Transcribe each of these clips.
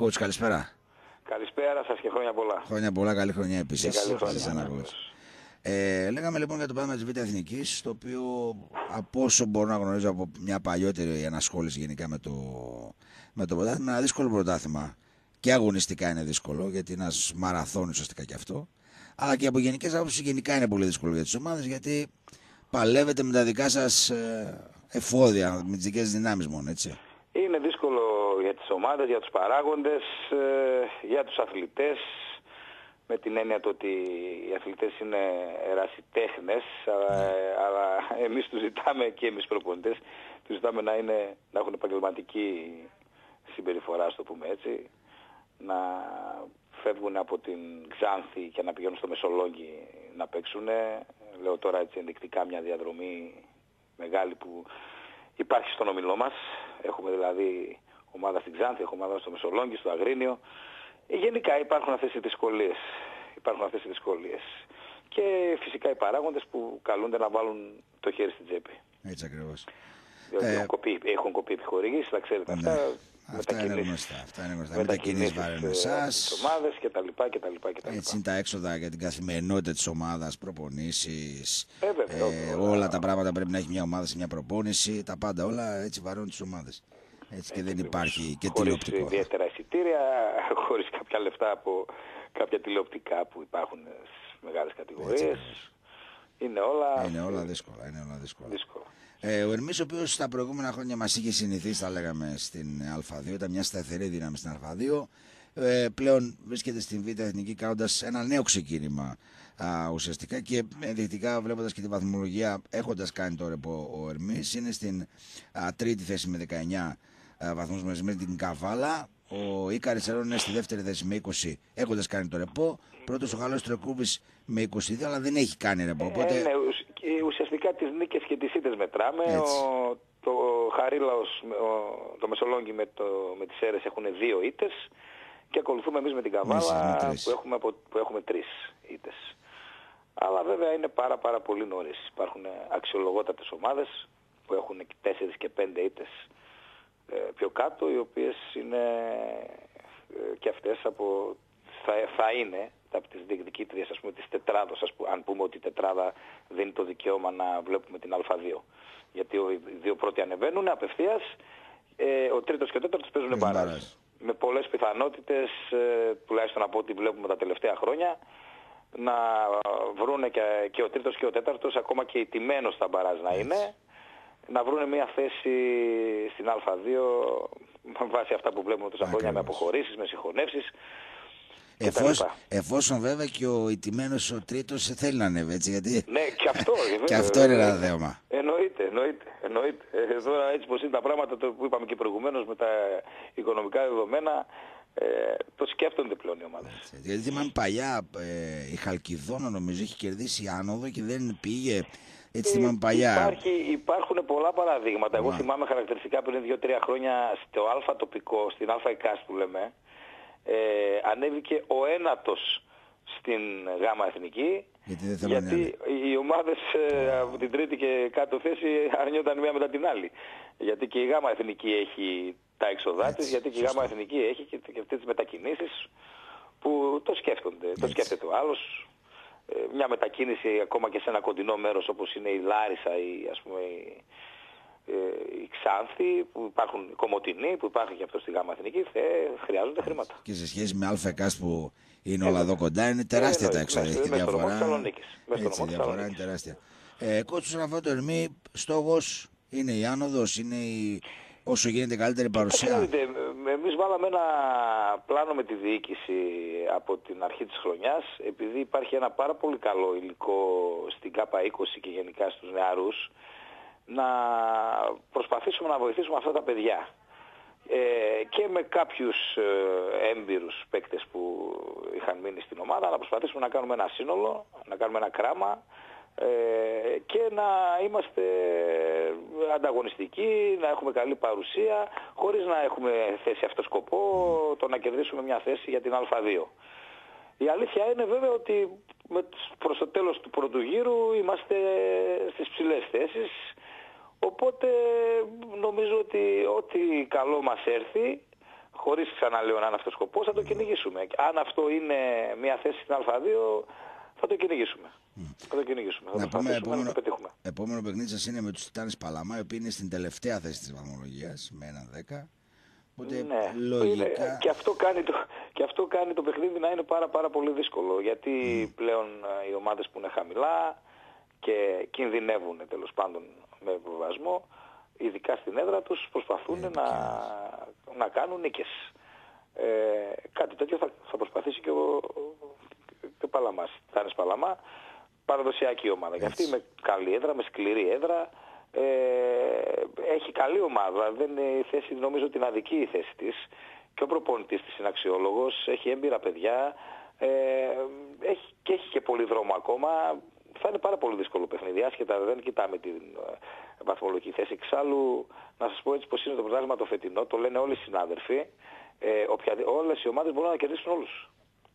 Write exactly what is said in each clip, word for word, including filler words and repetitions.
Coach, καλησπέρα. Καλησπέρα σας και χρόνια πολλά. Χρόνια πολλά, καλή χρονιά επίσης. Καλή χρονιά. Ε, λέγαμε λοιπόν για το πράγμα της Β' Εθνικής, το οποίο από όσο μπορώ να γνωρίζω από μια παλιότερη ανασχόληση γενικά με το, με το πρωτάθλημα, είναι ένα δύσκολο πρωτάθλημα. Και αγωνιστικά είναι δύσκολο, γιατί είναι ένας μαραθών ουσιαστικά κι αυτό. Αλλά και από γενικές άποψεις γενικά είναι πολύ δύσκολο για τις ομάδες, γιατί παλεύετε με τα δικά σας εφόδια, με τις δικές δυνάμεις μόνο, έτσι. Είναι δύσκολο για τις ομάδες, για τους παράγοντες, για τους αθλητές, με την έννοια του ότι οι αθλητές είναι ερασιτέχνες, αλλά, αλλά εμείς τους ζητάμε και εμείς προπονητές, τους ζητάμε να, είναι, να έχουν επαγγελματική συμπεριφορά, στο πούμε έτσι, να φεύγουν από την Ξάνθη και να πηγαίνουν στο Μεσολόγγι να παίξουν. Λέω τώρα έτσι ενδεικτικά μια διαδρομή μεγάλη που υπάρχει στον ομιλό μας. Έχουμε δηλαδή ομάδα στην Ξάνθη, έχουμε ομάδα στο Μεσολόγγι, στο Αγρίνιο. Γενικά υπάρχουν αυτές οι δυσκολίες. Υπάρχουν αυτές οι δυσκολίες. Και φυσικά οι παράγοντες που καλούνται να βάλουν το χέρι στην τσέπη. Έτσι ακριβώς. Διότι ε... έχουν, κοπεί, έχουν κοπεί επιχορηγήσεις, τα ξέρετε ναι. αυτά. Αυτά είναι γνωστά. Αυτά είναι γνωστά. Μετακινήσεις βάρουν εσάς. Ομάδες κτλ. κτλ. Έτσι είναι τα έξοδα για την καθημερινότητα της ομάδας, προπονήσεις. Ε, βέβαια, ε, όλα τα πράγματα πρέπει να έχει μια ομάδα σε μια προπόνηση. Τα πάντα όλα έτσι βαρώνουν τις ομάδες. Έτσι, έτσι και δεν υπάρχει και τηλεοπτικό. Χωρίς ιδιαίτερα εισιτήρια, χωρίς κάποια λεφτά από κάποια τηλεοπτικά που υπάρχουν στις μεγάλες κατηγορίες. Είναι όλα, είναι όλα δύσκολα. Είναι όλα δύσκολα. δύσκολα. Ε, ο Ερμής, ο οποίος τα προηγούμενα χρόνια μας είχε συνηθίσει, θα λέγαμε, στην Α2, ήταν μια σταθερή δύναμη στην Α2, ε, πλέον βρίσκεται στην Β' Εθνική κάνοντας ένα νέο ξεκίνημα α, ουσιαστικά, και ενδεικτικά βλέποντας και τη βαθμολογία, έχοντας κάνει το ρεπό ο Ερμής, είναι στην α, τρίτη θέση με δεκαεννιά α, βαθμούς μαζί με την Καβάλα. Ο Ίκαρης Ερών είναι στη δεύτερη θέση με είκοσι, έχοντας κάνει το ρεπό. Πρώτος ο Χαλός Τρεκούβης με είκοσι δύο, αλλά δεν έχει κάνει ρεπό. Οπότε... Ε, ναι, ουσιαστικά τις νίκες και τις ήττες μετράμε. Ο, το Χαρίλαος, ο, το Μεσολόγγι με, το, με τις Σέρρες έχουν δύο ήττες και ακολουθούμε εμείς με την Καβάλα που έχουμε, που έχουμε τρεις ήττες. Αλλά βέβαια είναι πάρα πάρα πολύ νωρίς. Υπάρχουν αξιολογότατες ομάδες που έχουν τέσσερις και πέντε ήττες ε, πιο κάτω, οι οποίες είναι ε, και αυτές από, θα, θα είναι από τις διεκδικήτριες, ας πούμε, της τετράδος, ας πούμε, αν πούμε ότι η τετράδα δίνει το δικαίωμα να βλέπουμε την Α2. Γιατί οι δύο πρώτοι ανεβαίνουν απευθείας, ε, ο τρίτος και ο τέταρτος παίζουν μπαράζ. Με πολλές πιθανότητες, ε, τουλάχιστον από ό,τι βλέπουμε τα τελευταία χρόνια, να βρούνε και, και ο τρίτος και ο τέταρτος, ακόμα και ηττημένος στα μπαράζ να είναι, να βρούνε μια θέση στην Α2 με βάση αυτά που βλέπουμε τόσα χρόνια, με αποχωρήσεις, με συγχωνεύσεις. Εφόσον, εφόσον βέβαια και ο ηττημένος ο τρίτος θέλει να ανέβει, έτσι, γιατί... Ναι, και αυτό, βέβαια, και αυτό είναι ένα δέωμα. Εννοείται, εννοείται, εννοείται. Εδώ έτσι πως είναι τα πράγματα, το που είπαμε και προηγουμένως με τα οικονομικά δεδομένα, ε, το σκέφτονται πλέον οι ομάδες. Έτσι, γιατί θυμάμαι παλιά, ε, η Χαλκιδόνα νομίζω έχει κερδίσει άνοδο και δεν πήγε... Έτσι θυμάμαι παλιά. Υπάρχει, υπάρχουν πολλά παραδείγματα. Εγώ θυμάμαι χαρακτηριστικά πριν δύο τρία χρόνια στο Α τοπικό, στην Α ΕΚΑΣ που λέμε, ε, ανέβηκε ο ένατος στην Γάμα Εθνική, γιατί, δεν γιατί οι ομάδες ε, από την τρίτη και κάτω θέση αρνιόταν μία μετά την άλλη. Γιατί και η Γάμα Εθνική έχει τα έξοδά της, γιατί και η Γάμα Εθνική έχει και, και αυτές τις μετακινήσεις που το σκέφτονται. Έτσι. Το σκέφτεται ο άλλος. Μια μετακίνηση ακόμα και σε ένα κοντινό μέρος όπως είναι η Λάρισα ή ας πούμε η, η Ξάνθη, που υπάρχουν οι Κομοτηνοί, που υπάρχει και αυτό στη Γάμα Εθνική, θε, χρειάζονται χρήματα. Και σε σχέση με ΑΕΚΑΣ που είναι όλα εδώ κοντά, είναι τεράστια τα έξοδα. Έχει τη διαφορά. Έτσι, η διαφορά είναι τεράστια. Ε, Κότσος Ραφάτο Ερμή, στόχος είναι η άνοδος, είναι η... όσο γίνεται καλύτερη παρουσία. Εμείς βάλαμε ένα πλάνο με τη διοίκηση από την αρχή της χρονιάς, επειδή υπάρχει ένα πάρα πολύ καλό υλικό στην ΚΑΠΑ είκοσι και γενικά στους νεαρούς, να προσπαθήσουμε να βοηθήσουμε αυτά τα παιδιά. Ε, και με κάποιους ε, έμπειρους παίκτες που είχαν μείνει στην ομάδα, να προσπαθήσουμε να κάνουμε ένα σύνολο, να κάνουμε ένα κράμα, Ε, και να είμαστε ανταγωνιστικοί, να έχουμε καλή παρουσία, χωρίς να έχουμε θέσει αυτό σκοπό το να κερδίσουμε μια θέση για την Α2. Η αλήθεια είναι βέβαια ότι προς το τέλος του πρώτου γύρου είμαστε στις ψηλές θέσεις, οπότε νομίζω ότι ό,τι καλό μας έρθει, χωρίς ξαναλέω να είναι αυτός ο σκοπός, θα το κυνηγήσουμε. Αν αυτό είναι μια θέση στην Α2, θα το κυνηγήσουμε. Mm. Θα το κυνηγήσουμε. Θα να πούμε, επόμενο, να το πετύχουμε. Επόμενο παιχνίδι σας είναι με τους Τιτάνες Παλαμά, οι οποίοι είναι στην τελευταία θέση της βαθμολογίας, με ένα δέκα. Οπότε ναι, λογικά... είναι, και, αυτό κάνει το, και αυτό κάνει το παιχνίδι να είναι πάρα, πάρα πολύ δύσκολο. Γιατί mm. πλέον οι ομάδες που είναι χαμηλά και κινδυνεύουν τέλος πάντων με βεβασμό, ειδικά στην έδρα τους, προσπαθούν να, να κάνουν νίκες. Ε, κάτι τέτοιο θα, θα προσπαθήσει και ο, και ο Παλαμάς. Τιτάνες Παλαμά, παραδοσιακή ομάδα. Και αυτή με καλή έδρα, με σκληρή έδρα. Ε, έχει καλή ομάδα, δεν είναι η θέση, νομίζω την αδική η θέση της, και ο προπονητής της είναι αξιόλογος, έχει έμπειρα παιδιά, ε, έχει, και έχει και πολύ δρόμο ακόμα. Θα είναι πάρα πολύ δύσκολο παιχνίδι, άσχετα δεν κοιτάμε την ε, βαθμολογική θέση. Εξάλλου, να σας πω έτσι πως είναι το πρωτάθλημα το φετινό, το λένε όλοι οι συνάδελφοι, ε, οποια, όλες οι ομάδες μπορούν να κερδίσουν όλους.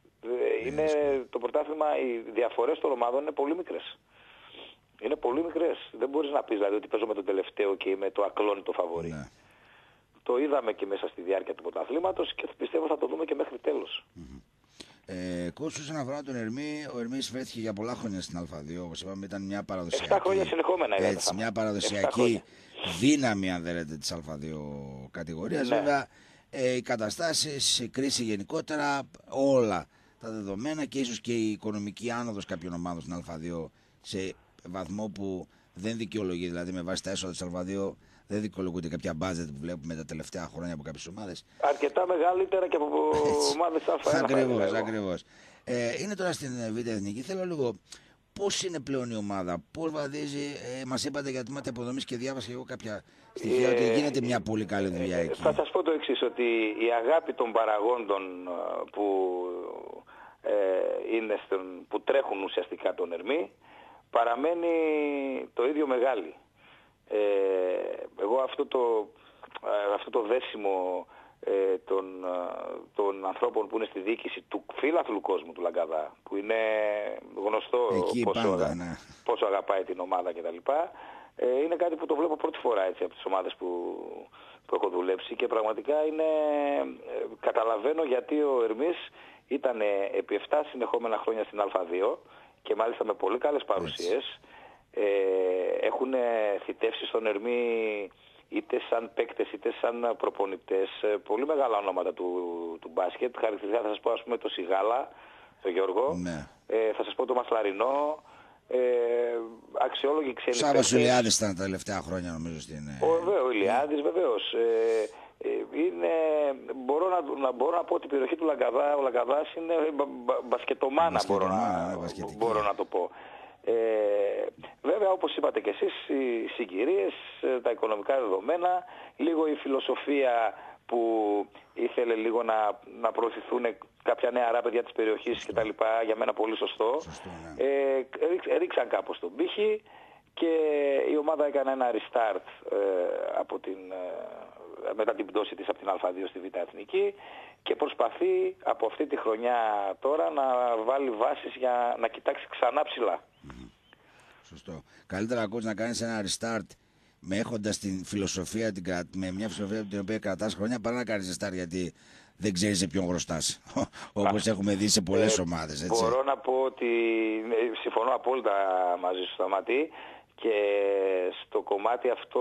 Ε, είναι το πρωτάθλημα, οι διαφορές των ομάδων είναι πολύ μικρές. Είναι πολύ μικρές. Δεν μπορείς να πεις δηλαδή ότι παίζω με τον τελευταίο και είμαι το ακλόνητο φαβορί. Ναι. Το είδαμε και μέσα στη διάρκεια του πρωταθλήματος και πιστεύω θα το δούμε και μέχρι τέλος. Mm-hmm. Ε, Κόστος, όσον αφορά τον Ερμή, ο Ερμής βρέθηκε για πολλά χρόνια στην Α2. Όπως είπαμε, ήταν μια παραδοσιακή, επτά χρόνια συνεχόμενα, έτσι, μια παραδοσιακή δύναμη, αν θέλετε, της Α2 κατηγορίας. Ναι. Βέβαια, ε, οι καταστάσεις, η κρίση γενικότερα, όλα τα δεδομένα και ίσως και η οικονομική άνοδος κάποιων ομάδων στην Α2 σε βαθμό που δεν δικαιολογεί, δηλαδή με βάση τα έσοδα της Α2 δεν δικαιολογούνται κάποια μπάζετ που βλέπουμε τα τελευταία χρόνια από κάποιες ομάδες. Αρκετά μεγαλύτερα και από ομάδες Α1. Ακριβώς, ακριβώς. Ε, είναι τώρα στην Β' Εθνική. Θέλω λίγο, πώς είναι πλέον η ομάδα, πώς βαδίζει, ε, μας είπατε για τμήματα υποδομής και διάβασα εγώ κάποια στοιχεία ε, ότι γίνεται μια πολύ καλή δουλειά ε, εκεί. Θα σας πω το εξής, ότι η αγάπη των παραγόντων που, ε, είναι στον, που τρέχουν ουσιαστικά τον Ερμή παραμένει το ίδιο μεγάλη. Ε, εγώ αυτό το, αυτό το δέσιμο ε, των, των ανθρώπων που είναι στη διοίκηση του φίλαθλου κόσμου του Λαγκαδά, που είναι γνωστό πόσο, πάντα, ναι. πόσο αγαπάει την ομάδα κτλ. Ε, είναι κάτι που το βλέπω πρώτη φορά έτσι, από τις ομάδες που, που έχω δουλέψει και πραγματικά είναι, ε, καταλαβαίνω γιατί ο Ερμής ήταν επί επτά συνεχόμενα χρόνια στην Α2 και μάλιστα με πολύ καλές παρουσίες. Ε, έχουν θητεύσει στον Ερμή είτε σαν παίκτες είτε σαν προπονητές πολύ μεγάλα ονόματα του, του μπάσκετ. Χαρακτηριστικά θα σας πω ας πούμε το Σιγάλα, τον Γιώργο, ναι. ε, θα σας πω το Μασλαρινό, ε, αξιόλογοι ξένοι. Σάββας ο Ηλιάδης ήταν τα τελευταία χρόνια νομίζω στην... Ο, βέβαια, ο Ηλιάδης βεβαίως. Ε, είναι, μπορώ, να, να, μπορώ να πω ότι η περιοχή του Λαγκαδά, ο Λαγκαδάς είναι μπα, μπα, μπασκετομάνα, μπορώ να, μπορώ να το πω. Ε, βέβαια όπως είπατε και εσείς, οι συγκυρίες, τα οικονομικά δεδομένα, λίγο η φιλοσοφία που ήθελε λίγο να, να προωθηθούν κάποια νεαρά παιδιά της περιοχής και τα λοιπά, για μένα πολύ σωστό, σωστό ναι. ε, ρίξαν κάπως τον πύχη και η ομάδα έκανε ένα restart ε, από την, ε, μετά την πτώση της από την Α2 στη Β' Εθνική και προσπαθεί από αυτή τη χρονιά τώρα να βάλει βάσεις για να κοιτάξει ξανά ψηλά. Mm-hmm. Σωστό. Καλύτερα ακούω να κάνεις ένα restart με έχοντας την φιλοσοφία, την, με μια φιλοσοφία την οποία κρατάς χρόνια, παρά να κάνεις restart γιατί δεν ξέρεις σε ποιον χρωστάς. Όπως έχουμε δει σε πολλές ε, ομάδες. Έτσι. Μπορώ να πω ότι συμφωνώ απόλυτα μαζί σου, Σταματή, και στο κομμάτι αυτό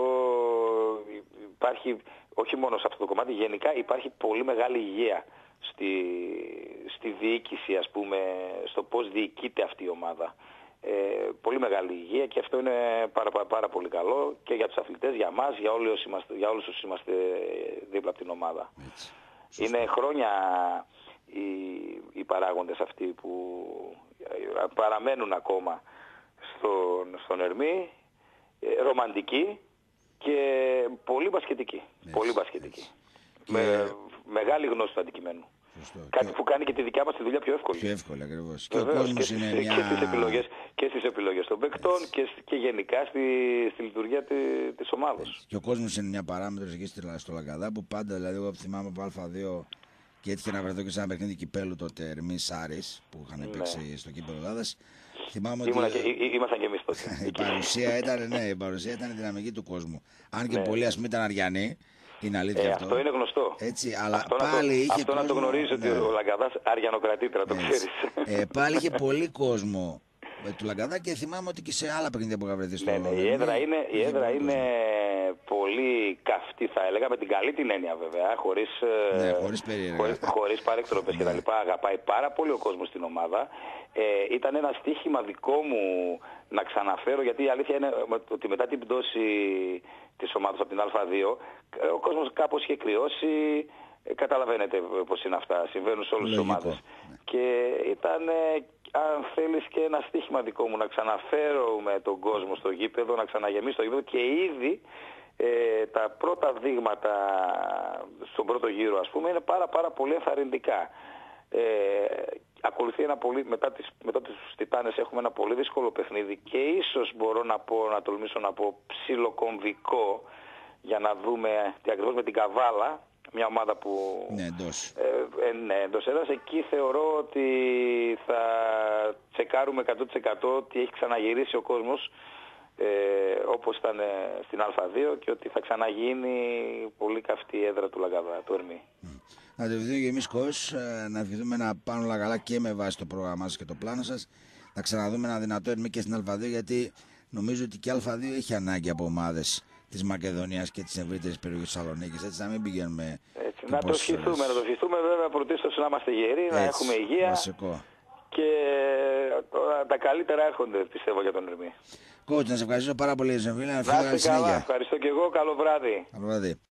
υπάρχει, όχι μόνο σε αυτό το κομμάτι, γενικά υπάρχει πολύ μεγάλη υγεία στη, στη διοίκηση, ας πούμε, στο πώς διοικείται αυτή η ομάδα. Ε, πολύ μεγάλη υγεία και αυτό είναι πάρα, πάρα, πάρα πολύ καλό και για τους αθλητές, για μας, για όλους, είμαστε, για όλους όσους είμαστε δίπλα από την ομάδα. Έτσι. Είναι χρόνια οι, οι παράγοντες αυτοί που παραμένουν ακόμα στον, στον Ερμή, ε, ρομαντικοί και πολύ μπασκετικοί. Πολύ μπασκετικοί. Με και... μεγάλη γνώση του αντικειμένου. Σωστό. Κάτι και... που κάνει και τη δικιά μας τη δουλειά πιο εύκολη. Πιο εύκολη ακριβώς. Και, Βεβαίως, και, είναι και, μια... και, στις επιλογές, και στις επιλογές των παικτών και, και γενικά στη, στη λειτουργία τη, της ομάδας. Και ο κόσμος είναι μια παράμετρος εκεί στο Λαγκαδά που πάντα, δηλαδή εγώ θυμάμαι από Α2 και έτυχε να βρεθώ και σε ένα παιχνίδι κυπέλου τότε Ερμής Άρης που είχαν ναι. παίξει στο κύπελλο Ελλάδας. Θυμάμαι ότι και, ήμασταν και εμείς τότε. η, παρουσία ήταν, ναι, η παρουσία ήταν η δυναμική του κόσμου. Αν και ναι. πολλοί ας πούμε ήταν αριανοί, Είναι αλήθεια ε, αυτό. Αυτό είναι γνωστό. Έτσι, αλλά αυτό πάλι να το, είχε αυτό κόσμο, να το γνωρίζει ότι ναι. ο Λαγκαδάς αριανοκρατήτρα, το ξέρεις. Ε, πάλι είχε πολύ κόσμο με του Λαγκαδά και θυμάμαι ότι και σε άλλα παιχνίδια που είχα βρεθεί στο Ναι, ναι, η έδρα είναι, η έδρα πολύ, είναι πολύ καυτή, θα έλεγα, με την καλή την έννοια βέβαια, χωρίς, ναι, χωρίς περίεργα. χωρίς, χωρίς παρέκτροπες και τα λοιπά. Αγαπάει πάρα πολύ ο κόσμος στην ομάδα. Ε, ήταν ένα στοίχημα δικό μου να ξαναφέρω, γιατί η αλήθεια είναι ότι μετά την πτώση της ομάδας από την Α2, ο κόσμος κάπως είχε κρυώσει. Ε, καταλαβαίνετε πώς είναι αυτά, συμβαίνουν σε όλες τις ομάδες. Ναι. Και ήταν, αν θέλεις, και ένα στοίχημα δικό μου να ξαναφέρω με τον κόσμο στο γήπεδο, να ξαναγεμίσω το γήπεδο, και ήδη ε, τα πρώτα δείγματα στον πρώτο γύρο, ας πούμε, είναι πάρα πάρα πολύ ενθαρρυντικά. Ε, ακολουθεί ένα πολύ, μετά, τις, μετά τους Τιτάνες έχουμε ένα πολύ δύσκολο παιχνίδι και ίσως μπορώ να πω, να τολμήσω να πω ψιλοκομβικό, για να δούμε τι ακριβώς, με την Καβάλα, μια ομάδα που ναι, εντός. Ε, ε, ναι, εντός έδρας. Εκεί θεωρώ ότι θα τσεκάρουμε εκατό τοις εκατό ότι έχει ξαναγυρίσει ο κόσμος ε, όπως ήταν στην Α2, και ότι θα ξαναγίνει πολύ καυτή η έδρα του Λαγκαδά, του Ερμή. Να το ευχηθούμε και εμείς, Κος, να ευχηθούμε να πάνε όλα καλά και με βάση το πρόγραμμά σας και το πλάνο σας, να ξαναδούμε ένα δυνατό Ερμή και στην Α2, γιατί νομίζω ότι και η Α2 έχει ανάγκη από ομάδες της Μακεδονίας και της ευρύτερης περιοχής της Θεσσαλονίκης, έτσι, να μην πηγαίνουμε. Έτσι, να το ευχηθούμε, να το ευχηθούμε βέβαια, πρωτίστως να είμαστε γεροί, έτσι, να έχουμε υγεία. Βασικό. Και τώρα τα καλύτερα έρχονται, πιστεύω, για τον Ερμή. Κότς, να σε ευχαριστήσω πάρα πολύ, Ζεμβίλα. Να είστε καλά, ευχαριστώ και εγώ, καλό βράδυ. Καλό βράδυ.